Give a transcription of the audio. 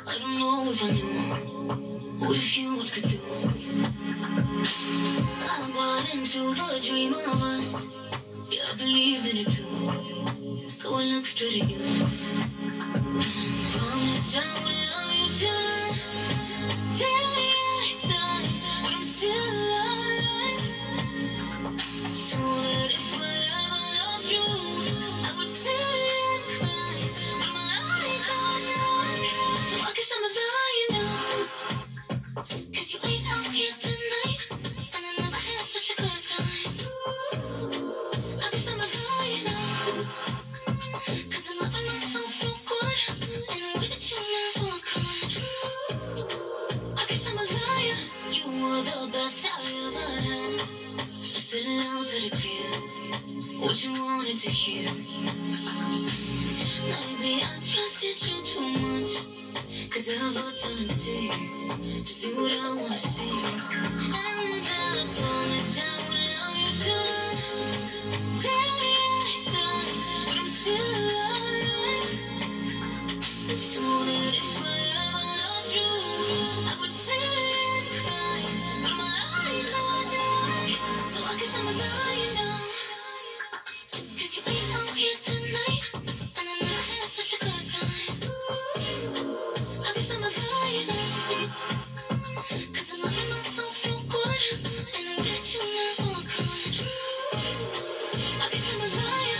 I don't know if I knew what a few words could do. I bought into the dream of us. Yeah, I believed in it too. So I looked straight at you. Promised I would love you till day I die, but I'm still alive. So that if I ever lost you, I would sit and cry, but my eyes are dry. So I guess I'm a lying now, 'cause you ain't out here tonight, and I never had such a good time. I guess I'm a lying now, 'cause I'm loving myself so good, in a way that you never could. I guess I'm a liar. You were the best I ever had. I said it loud, said it clear, what you wanted to hear. Maybe I trusted you too much, 'cause I have a tendency to see what I wanna see. And I promised I would love you till day I die, but I'm still alive. So that if I ever lost you, I would sit and cry, but my eyes are dry. So I guess I'm a liar now, 'cause you ain't out here tonight, and I never had such a good time. I guess I'm a liar now, 'cause I'm loving myself so good, in a way that you never could. I guess I'm a liar.